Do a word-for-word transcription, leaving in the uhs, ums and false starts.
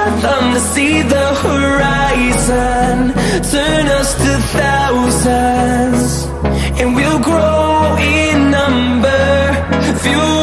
fathom to see the horizon. Turn us to thousands, and we'll grow in number. Fuel